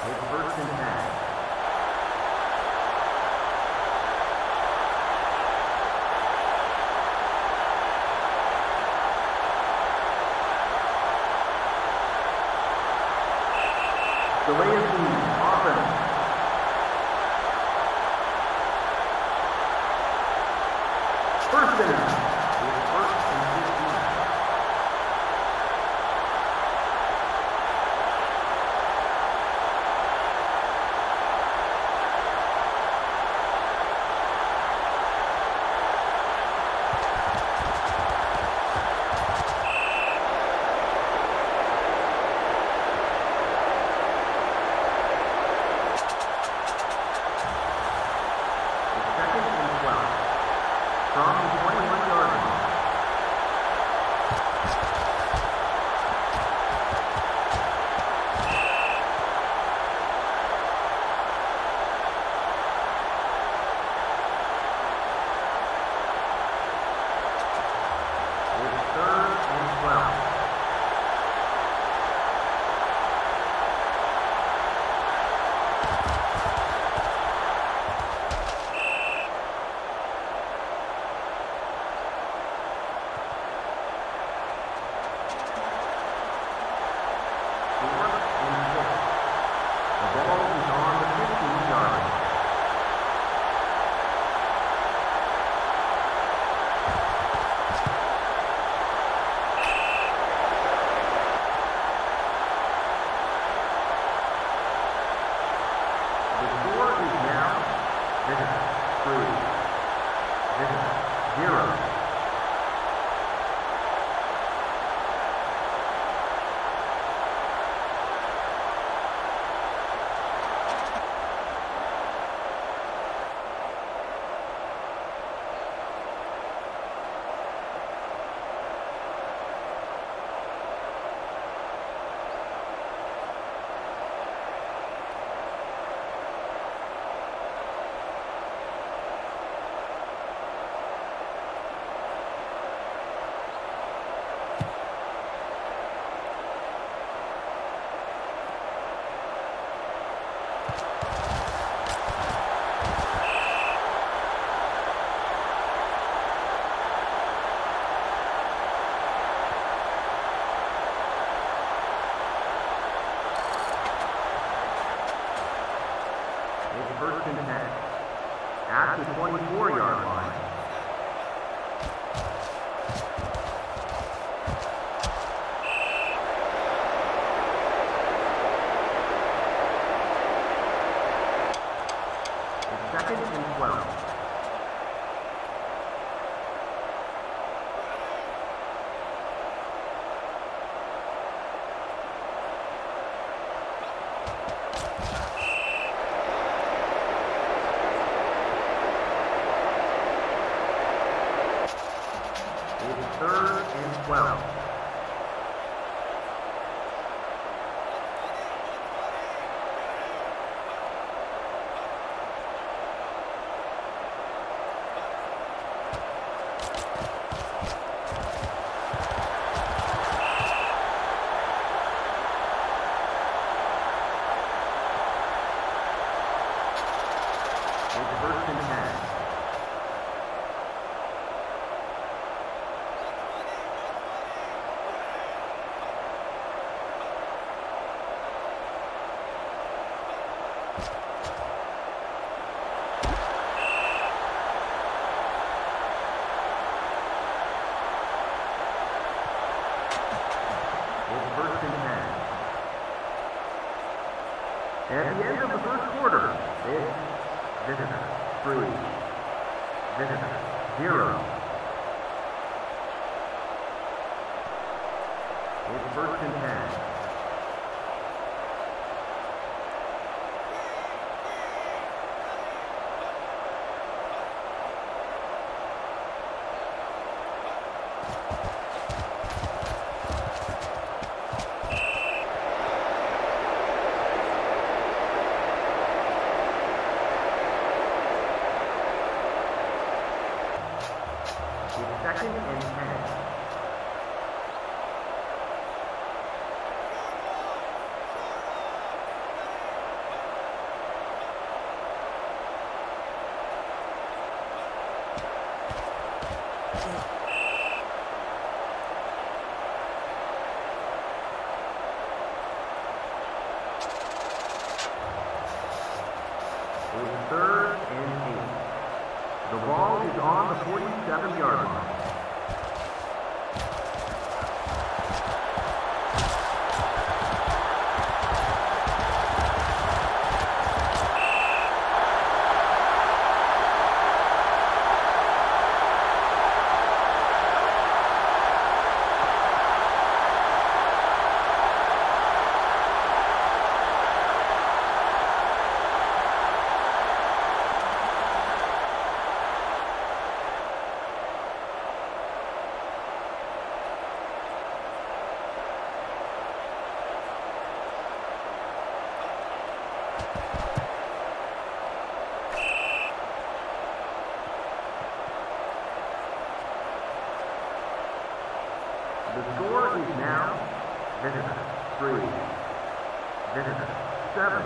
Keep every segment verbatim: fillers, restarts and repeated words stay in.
It's first and ten. Delay of game, offense. First down. It's first and fifteen. First and ten. At the twenty-four yard line. It's second and twelve. Third and twelve. It's first and ten. First and ten. At the end of the first quarter, it's visitor three, visitor zero. It's first and ten. Second and ten. forty-seven yard line. The score is now Venom three, Venom seven.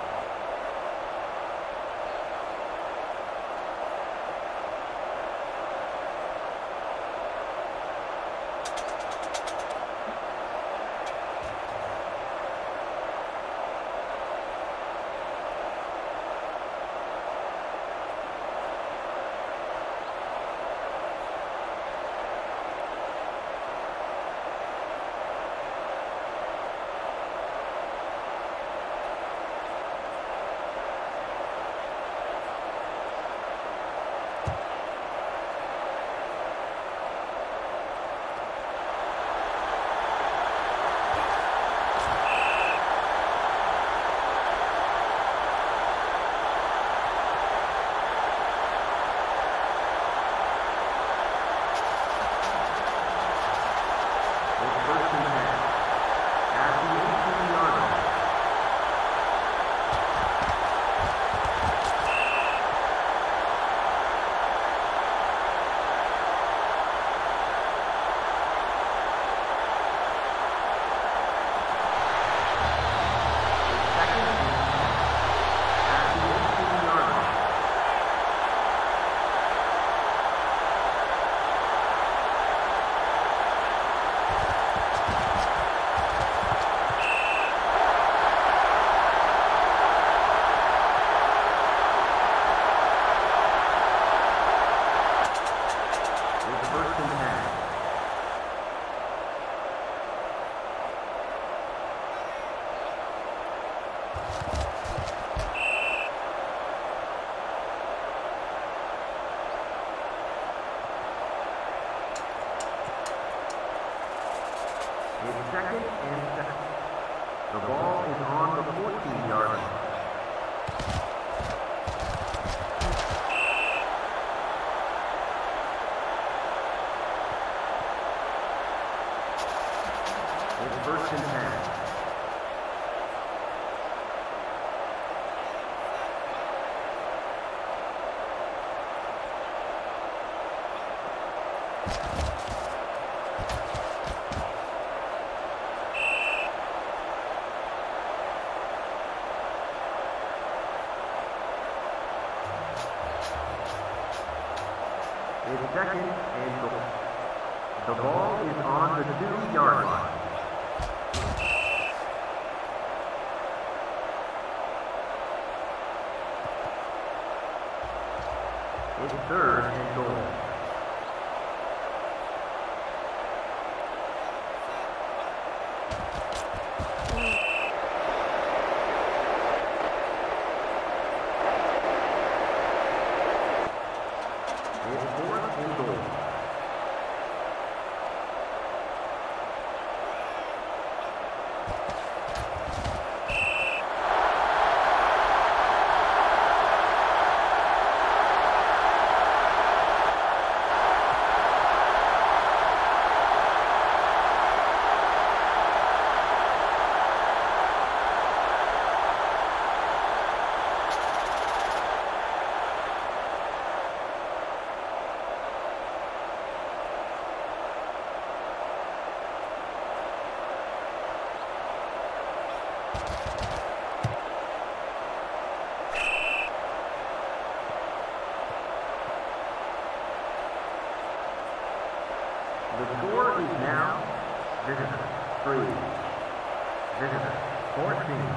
It's second and seven. The ball is on the fourteen yard line. It's first and ten. It's second and goal. The ball is on the two yard line. It's third and goal. It's fourth and goal. The score is now Venom three, Venom fourteen.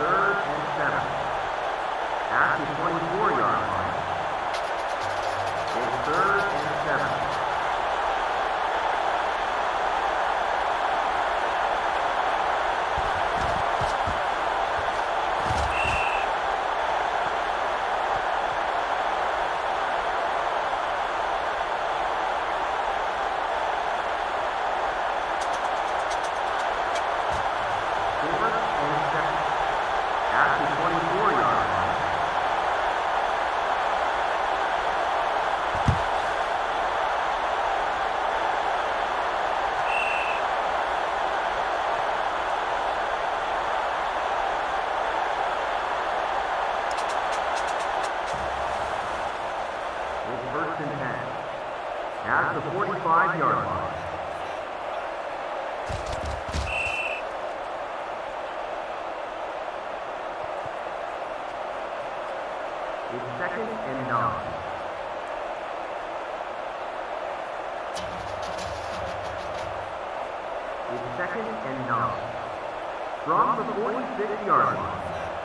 third and seven. At the twenty-four yard line. It's third and seven. At the forty-five yard line. It's second and nine. It's second and nine. From the forty-six yard line.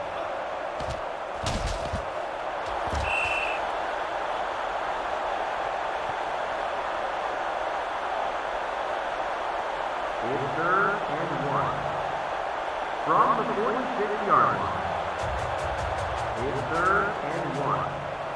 It's third and one. From the forty-six yard line. It's third and one.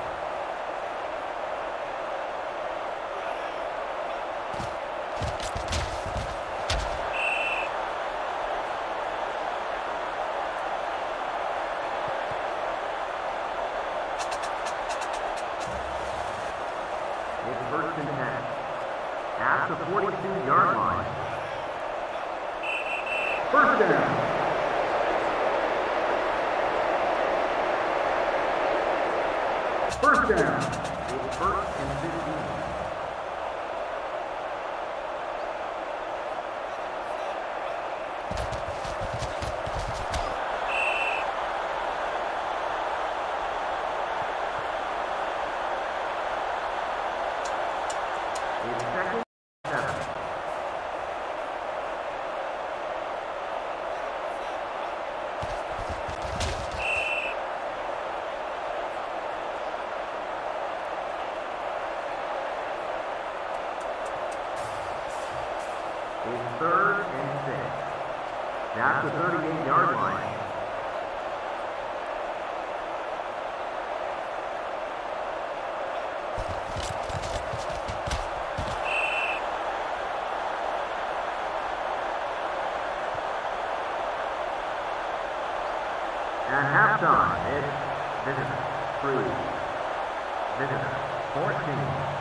It's first and ten. At the forty-two yard line. First down. First down. It's first and fifteen. It's second and seven. It's third and six. That's the thirty-eight yard line. At halftime, it's visitor three, visitor fourteen.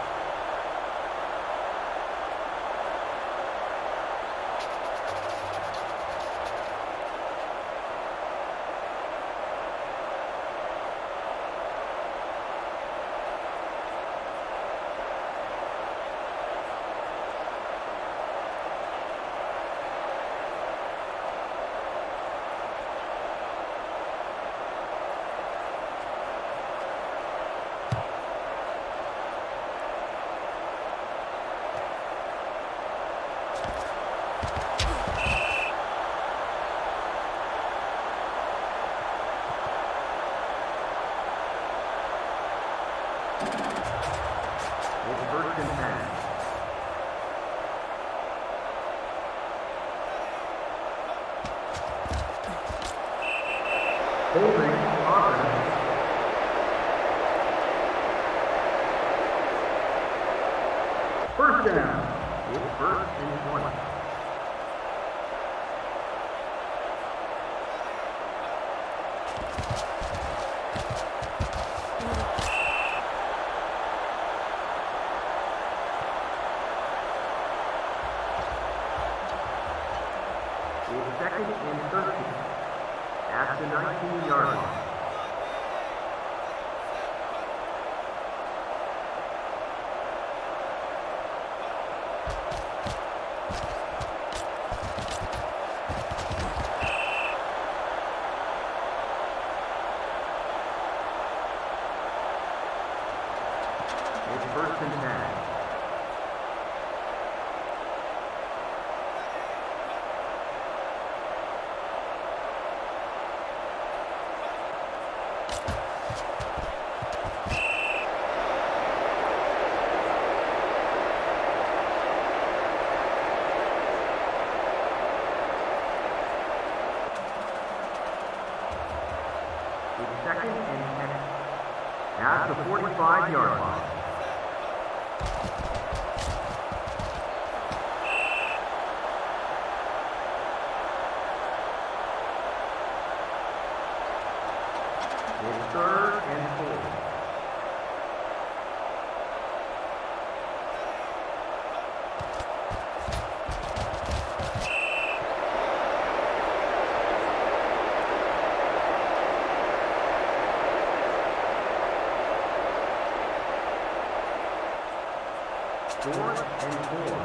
It's first and ten. Holding offense. First down. It's first and twenty. It's second and thirteen. At the nineteen yard line. It's first and ten. second and ten. At the forty-five-yard line. It's third and four. Fourth and four.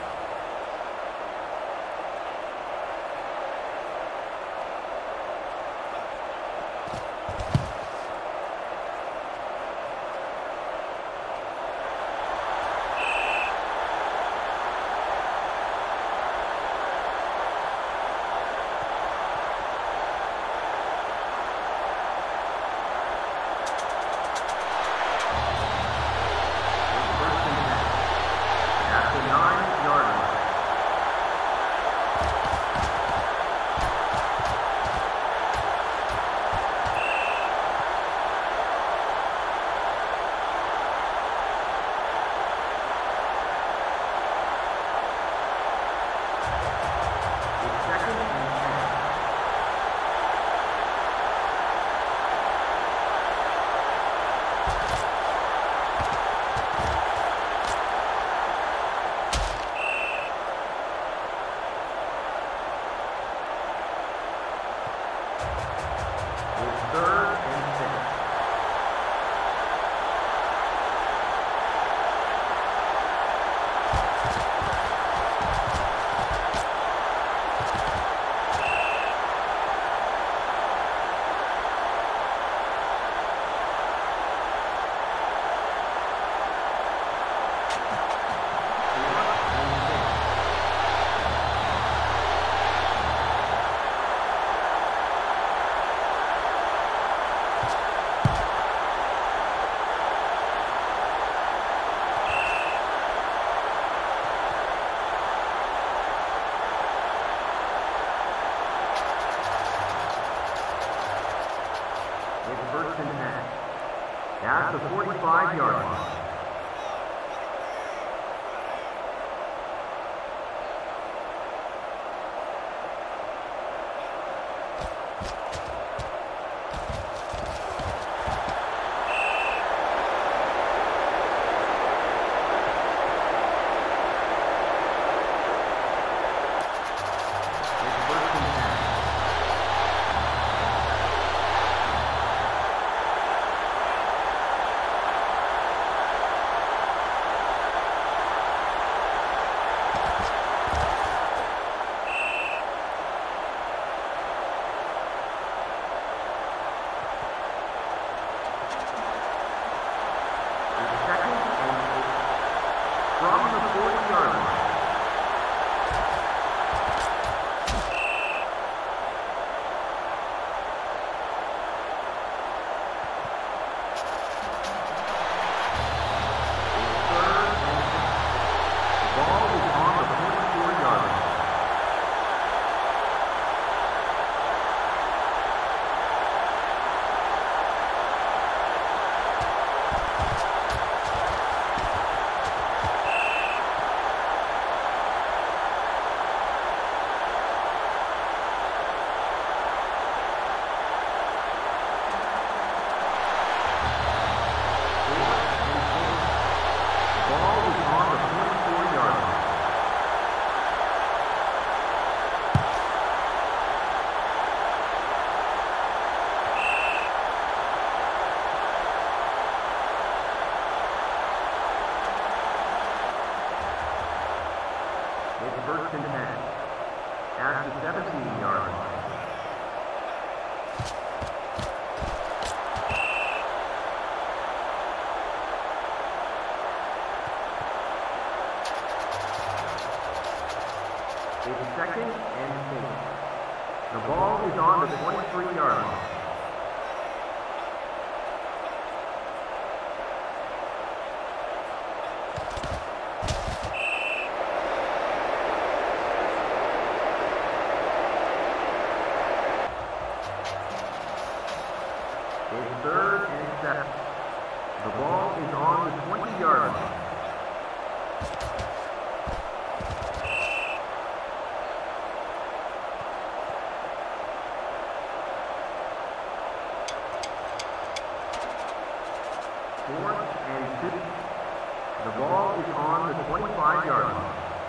First and ten. At the forty-five-yard line. First and ten. At the seventeen-yard line. It's second and four. The ball is on the twenty-three-yard line. seven. The ball is on the twenty-yard line. Fourth and two. The ball is on the twenty-five-yard line.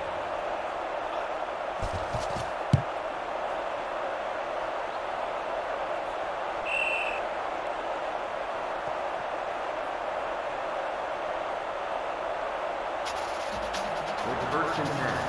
It's first and ten.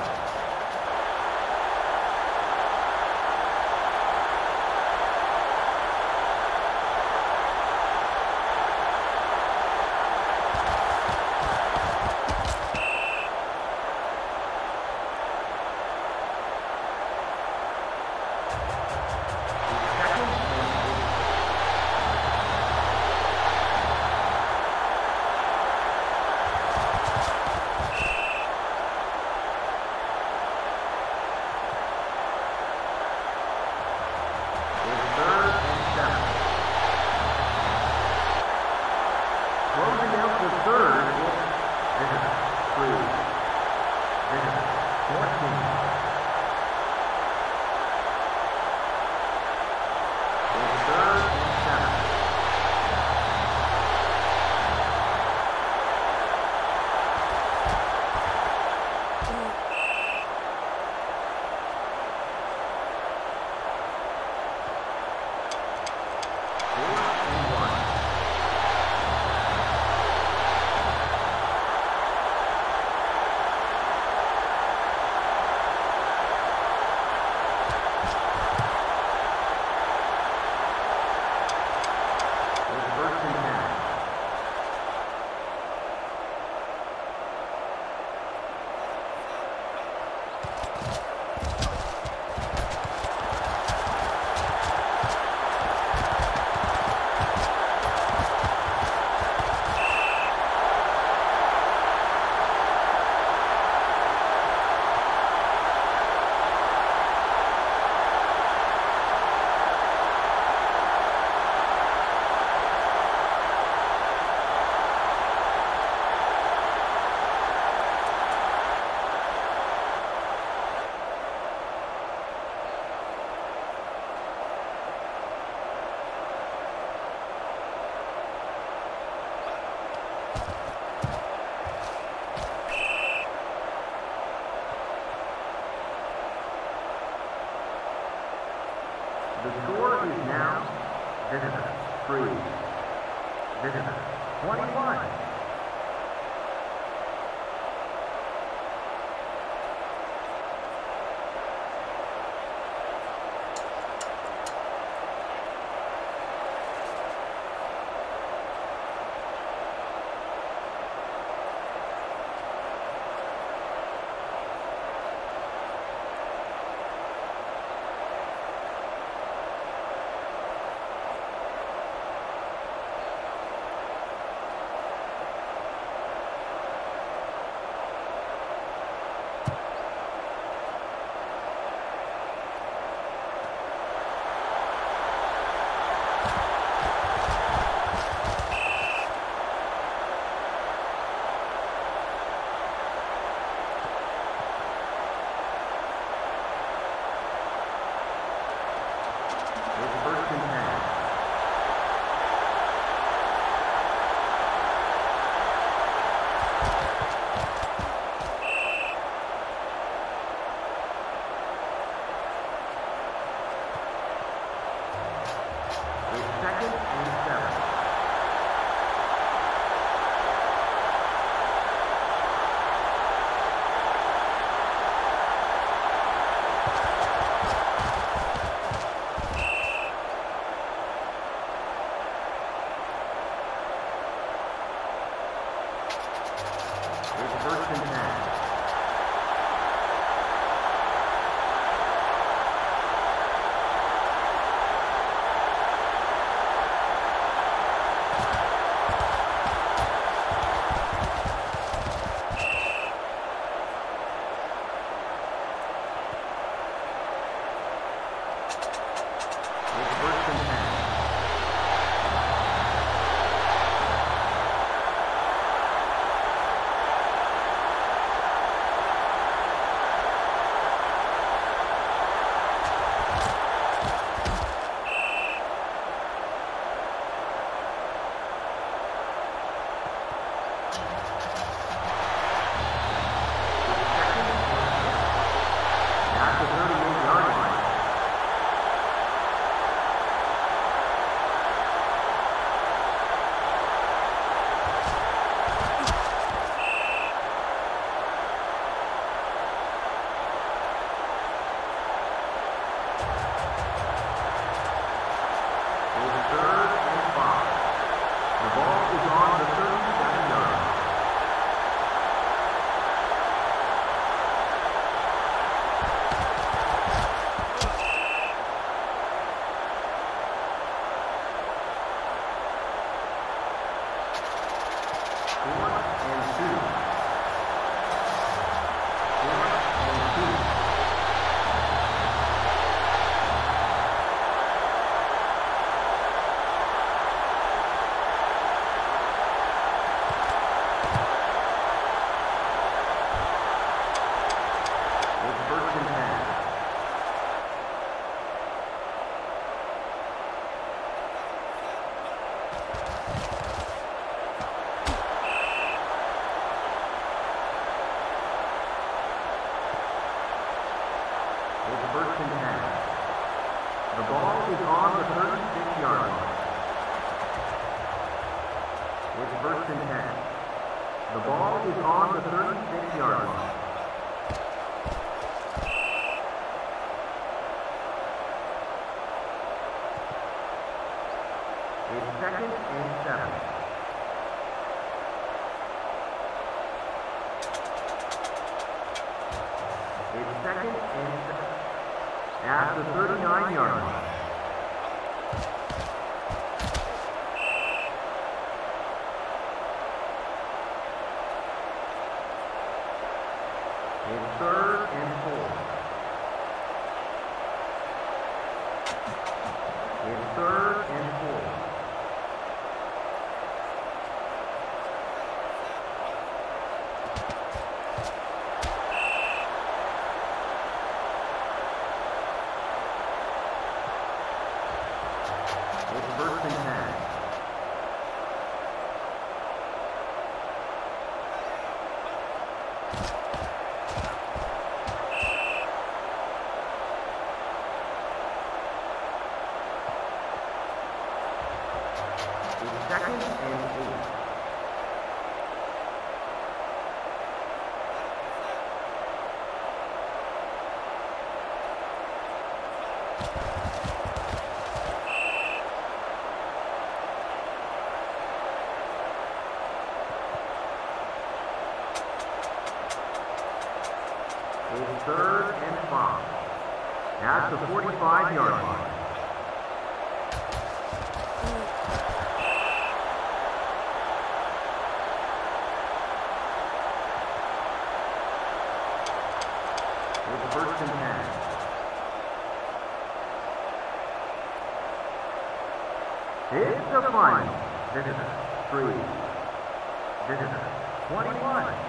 The score is now Visitor three, Visitor twenty-one. first and ten. The ball is on the thirty-six yard line. It's first and ten. The ball is on the thirty-six yard line. It's second and seven. It's second and seven. At the thirty-nine yard line. It's third and four. It's third and four. It's first and ten. It's second and eight. It's third and five. At the forty-five yard line. It's first and ten. It's the final. Visitor three. Visitor twenty-one.